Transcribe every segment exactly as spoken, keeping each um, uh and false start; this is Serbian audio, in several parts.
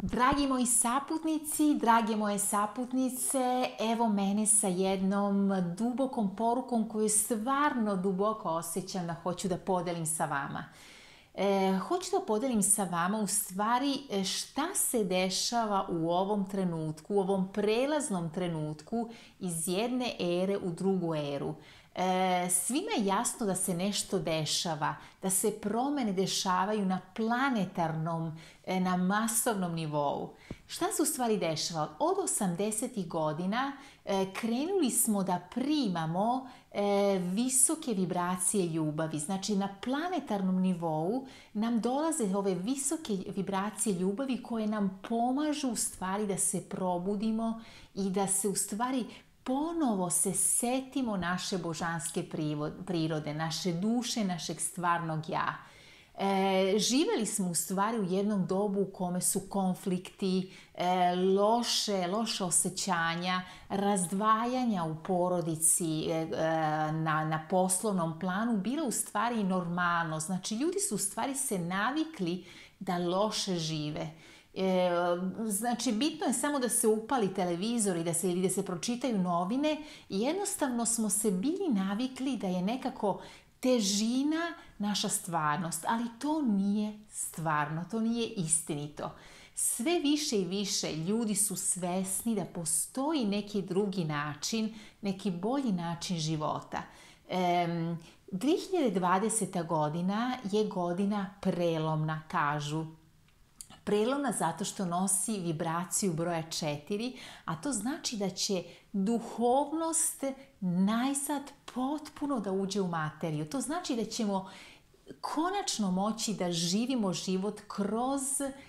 Dragi moji saputnici, drage moje saputnice, evo mene sa jednom dubokom porukom koju stvarno duboko osjećam da hoću da podelim sa vama. E, hoću da podelim sa vama u stvari šta se dešava u ovom trenutku, u ovom prelaznom trenutku iz jedne ere u drugu eru. E, svima je jasno da se nešto dešava, da se promene dešavaju na planetarnom, na masovnom nivou. Šta se u stvari dešava? Od osamdesetih godina e, krenuli smo da primamo e, visoke vibracije ljubavi. Znači na planetarnom nivou nam dolaze ove visoke vibracije ljubavi koje nam pomažu u stvari da se probudimo i da se u stvari ponovo se setimo naše božanske prirode, naše duše, našeg stvarnog ja. E, živjeli smo u stvari u jednom dobu u kome su konflikti, e, loše, loše osjećanja, razdvajanja u porodici, e, na, na poslovnom planu bila u stvari normalno. Znači ljudi su u stvari se navikli da loše žive. E, znači bitno je samo da se upali televizor i da se, ili da se pročitaju novine i jednostavno smo se bili navikli da je nekako težina naša stvarnost, ali to nije stvarno, to nije istinito. Sve više i više ljudi su svesni da postoji neki drugi način, neki bolji način života. E, dvije hiljade dvadeseta godina je godina prelomna, kažu. Prelomna zato što nosi vibraciju broja četiri, a to znači da će duhovnost najzad potpuno da uđe u materiju. To znači da ćemo konačno moći da živimo život kroz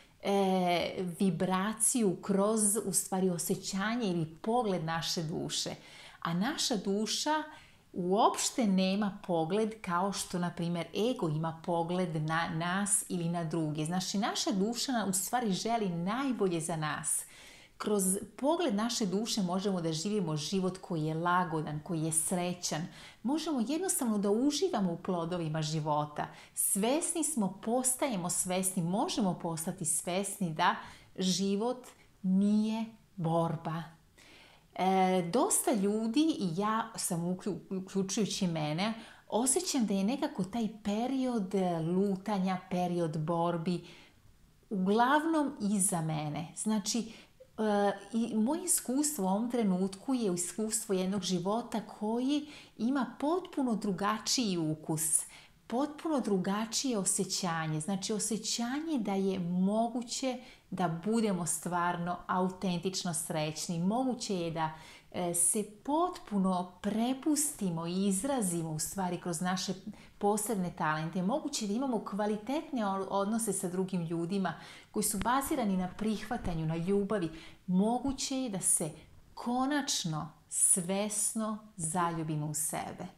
e, vibraciju, kroz u stvari osjećanje ili pogled naše duše. A naša duša uopšte nema pogled kao što, na primjer, ego ima pogled na nas ili na druge. Znači, naša duša u stvari želi najbolje za nas. Kroz pogled naše duše možemo da živimo život koji je lagodan, koji je srećan. Možemo jednostavno da uživamo u plodovima života. Svesni smo, postajemo svesni, možemo postati svesni da život nije borba. E, dosta ljudi, i ja sam uključujući mene, osjećam da je nekako taj period lutanja, period borbi uglavnom iza mene. Znači, e, i moje iskustvo u ovom trenutku je iskustvo jednog života koji ima potpuno drugačiji ukus, potpuno drugačije osjećanje. Znači, osjećanje da je moguće da budemo stvarno autentično srećni. Moguće je da e, se potpuno prepustimo i izrazimo u stvari kroz naše posebne talente. Moguće je da imamo kvalitetne odnose sa drugim ljudima koji su bazirani na prihvatanju, na ljubavi. Moguće je da se konačno svesno zaljubimo u sebe.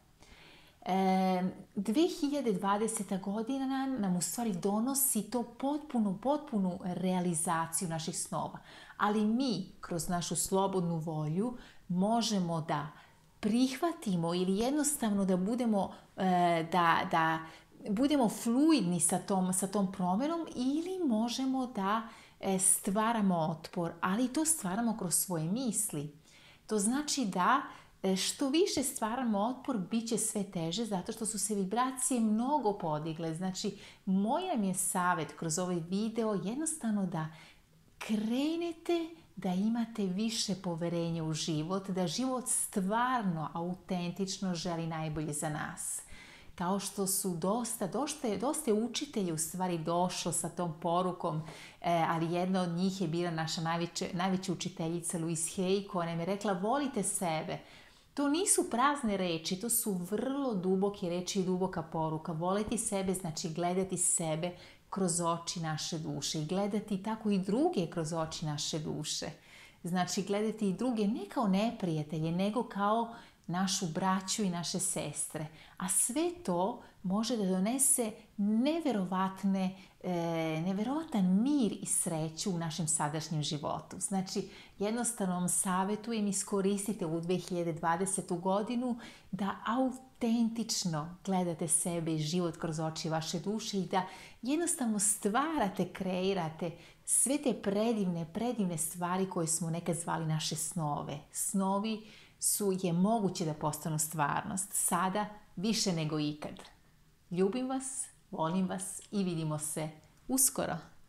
E, dvije hiljade dvadeseta godina nam u stvari donosi to potpunu, potpunu realizaciju naših snova. Ali mi, kroz našu slobodnu volju, možemo da prihvatimo ili jednostavno da budemo, e, da, da budemo fluidni sa tom, sa tom promjenom ili možemo da e, stvaramo otpor, ali to stvaramo kroz svoje misli. To znači da što više stvaramo otpor, bit će sve teže zato što su se vibracije mnogo podigle. Znači, moj nam je savjet kroz ovaj video jednostavno da krenete da imate više poverenja u život, da život stvarno, autentično želi najbolje za nas. Kao što su dosta, dosta, dosta učitelji u stvari došlo sa tom porukom, eh, ali jedna od njih je bila naša najveća, najveća učiteljica Louise Hay, koja nam je rekla volite sebe. To nisu prazne reči, to su vrlo duboke reči i duboka poruka. Voliti sebe znači gledati sebe kroz oči naše duše i gledati tako i druge kroz oči naše duše. Znači gledati i druge ne kao neprijatelje, nego kao našu braću i naše sestre. A sve to može da donese neverovatne, e, neverovatan mir i sreću u našem sadašnjem životu. Znači, jednostavno vam savjetujem, iskoristite u dvije hiljade dvadesetu godinu da autentično gledate sebe i život kroz oči vaše duše i da jednostavno stvarate, kreirate sve te predivne, predivne stvari koje smo nekad zvali naše snove. Snovi su je moguće da postanu stvarnost, sada više nego ikad. Ljubim vas, volim vas i vidimo se uskoro.